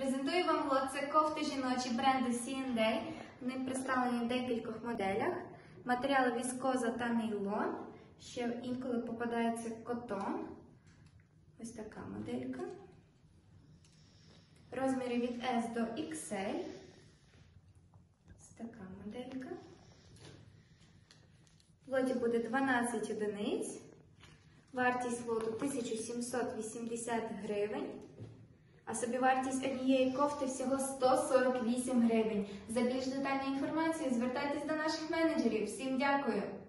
Презентую вам лот. Це кофти жіночі бренду C&A. Вони представлені в декількох моделях. Матеріали віскоза та нейлон. Ще інколи попадається котон. Ось така моделька. Розміри від S до XL. Ось така моделька. В лоті буде 12 одиниць. Вартість лоту 1780 гривень. А собівартість однієї кофти всього 148 гривень. За більш детальну інформацію звертайтесь до наших менеджерів. Всім дякую!